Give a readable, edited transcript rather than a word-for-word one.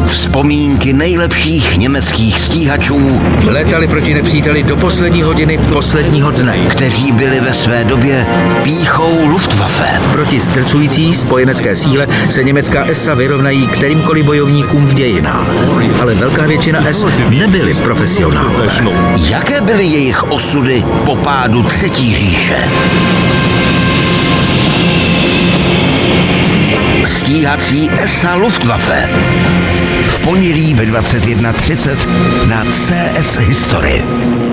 Vzpomínky nejlepších německých stíhačů. Létali proti nepříteli do poslední hodiny posledního dne. Kteří byli ve své době pýchou Luftwaffe. Proti zdrcující spojenecké síle se německá SA vyrovnají kterýmkoliv bojovníkům v dějinách. Ale velká většina S nebyli profesionálové. Jaké byly jejich osudy po pádu Třetí říše? Stíhací SA Luftwaffe. V pondělí ve 21:30 na CS History.